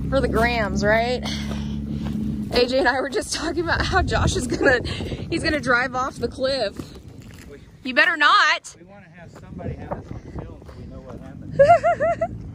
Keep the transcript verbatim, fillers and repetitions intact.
For the grams, right? A J and I were just talking about how Josh is gonna, he's gonna drive off the cliff. You better not. We want to have somebody have us on film so we know what happened.